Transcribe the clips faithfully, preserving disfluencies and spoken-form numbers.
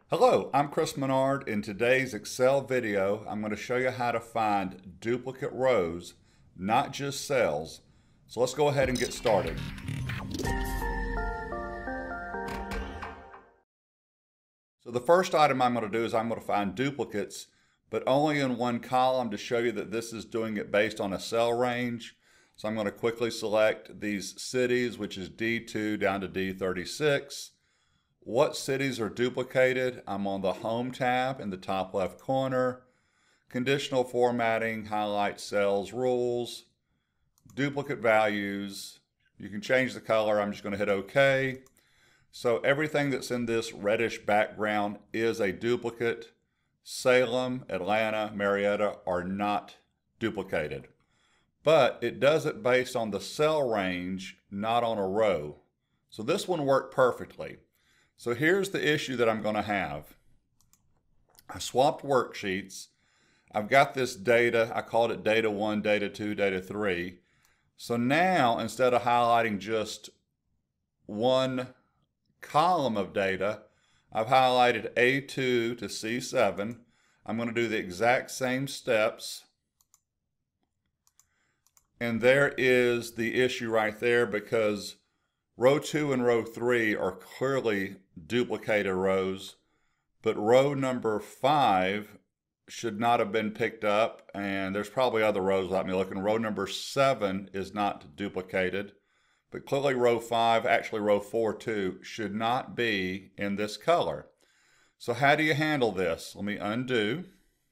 Hello, I'm Chris Menard. In today's Excel video, I'm going to show you how to find duplicate rows, not just cells. So let's go ahead and get started. So the first item I'm going to do is I'm going to find duplicates, but only in one column to show you that this is doing it based on a cell range. So I'm going to quickly select these cities, which is D two down to D thirty-six. What cities are duplicated? I'm on the Home tab in the top left corner. Conditional Formatting, highlight cells rules, duplicate values. You can change the color. I'm just going to hit OK. So everything that's in this reddish background is a duplicate. Salem, Atlanta, Marietta are not duplicated. But it does it based on the cell range, not on a row. So this one worked perfectly. So here's the issue that I'm going to have. I swapped worksheets. I've got this data. I called it data one, data two, data three. So now instead of highlighting just one column of data, I've highlighted A two to C seven. I'm going to do the exact same steps. And there is the issue right there, because row two and row three are clearly duplicated rows, but row number five should not have been picked up, and there's probably other rows without me looking. Row number seven is not duplicated, but clearly row five, actually row four too, should not be in this color. So how do you handle this? Let me undo.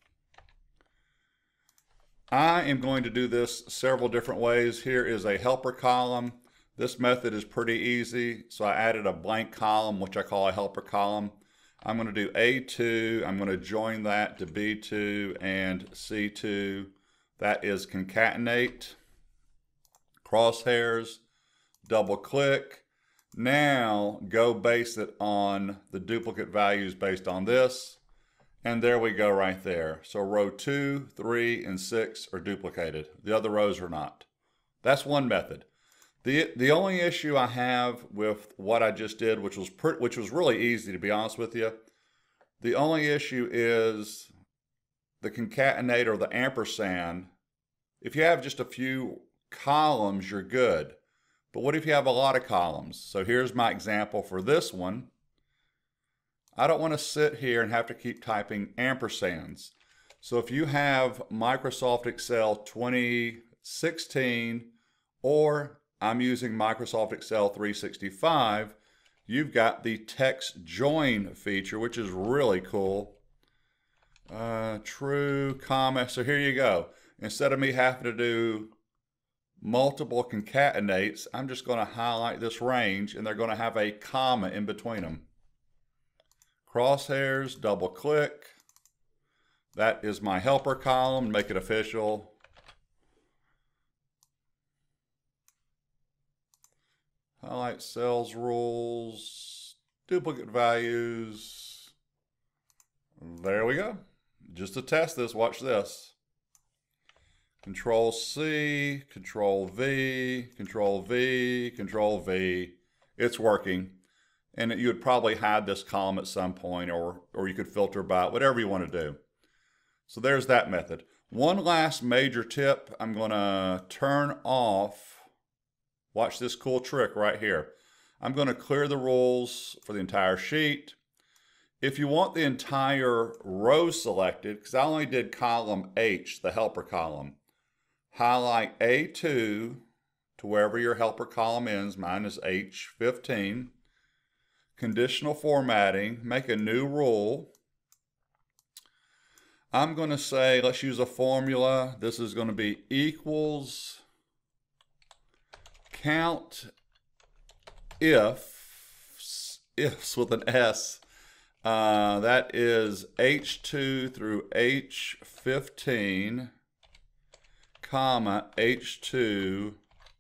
I am going to do this several different ways. Here is a helper column. This method is pretty easy, so I added a blank column, which I call a helper column. I'm going to do A two, I'm going to join that to B two and C two. That is concatenate. Crosshairs, double click. Now go base it on the duplicate values based on this. And there we go right there. So row two, three, and six are duplicated. The other rows are not. That's one method. The, the only issue I have with what I just did, which was, which was really easy to be honest with you, the only issue is the concatenate or the ampersand. If you have just a few columns, you're good. But what if you have a lot of columns? So here's my example for this one. I don't want to sit here and have to keep typing ampersands. So if you have Microsoft Excel twenty sixteen, or I'm using Microsoft Excel three sixty-five, you've got the TEXTJOIN feature, which is really cool. Uh, true, comma. So here you go. Instead of me having to do multiple concatenates, I'm just going to highlight this range, and they're going to have a comma in between them. Crosshairs, double click. That is my helper column. Make it official. Highlight cells rules, duplicate values. There we go. Just to test this, watch this. Control C, Control V, Control V, Control V. It's working. And you would probably hide this column at some point, or, or you could filter by it, whatever you want to do. So there's that method. One last major tip, I'm going to turn off. Watch this cool trick right here. I'm going to clear the rules for the entire sheet. If you want the entire row selected, because I only did column H, the helper column, highlight A two to wherever your helper column ends. Mine is H fifteen. Conditional formatting, make a new rule. I'm going to say, let's use a formula. This is going to be equals count ifs, ifs with an S. Uh, that is H two through H fifteen, comma, H two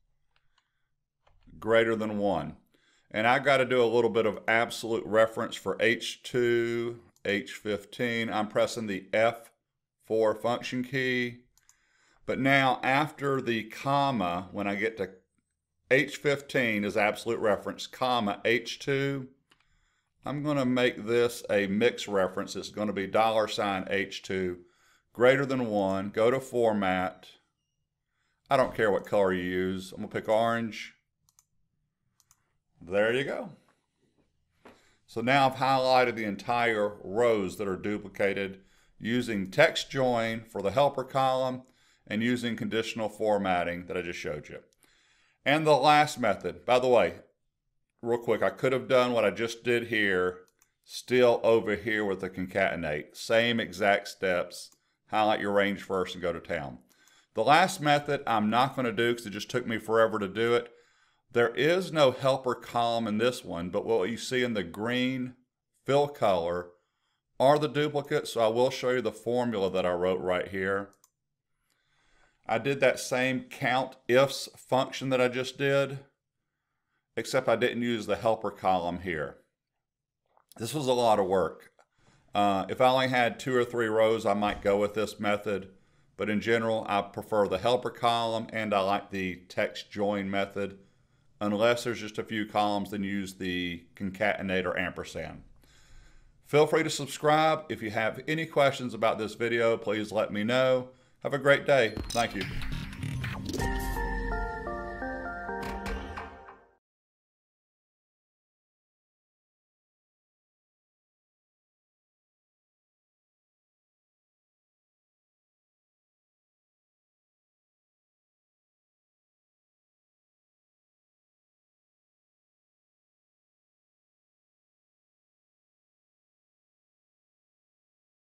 greater than one. And I got to do a little bit of absolute reference for H two, H fifteen. I'm pressing the F four function key. But now after the comma, when I get to H fifteen is absolute reference, comma, H two, I'm going to make this a mix reference. It's going to be dollar sign H two greater than one. Go to Format. I don't care what color you use. I'm going to pick orange. There you go. So now I've highlighted the entire rows that are duplicated using TEXTJOIN for the helper column and using conditional formatting that I just showed you. And the last method, by the way, real quick, I could have done what I just did here, still over here with the concatenate. Same exact steps. Highlight your range first and go to town. The last method I'm not going to do because it just took me forever to do it. There is no helper column in this one, but what you see in the green fill color are the duplicates. So I will show you the formula that I wrote right here. I did that same COUNTIFS function that I just did, except I didn't use the helper column here. This was a lot of work. Uh, if I only had two or three rows, I might go with this method. But in general, I prefer the helper column and I like the TEXTJOIN method. Unless there's just a few columns, then use the concatenate or ampersand. Feel free to subscribe. If you have any questions about this video, please let me know. Have a great day. Thank you.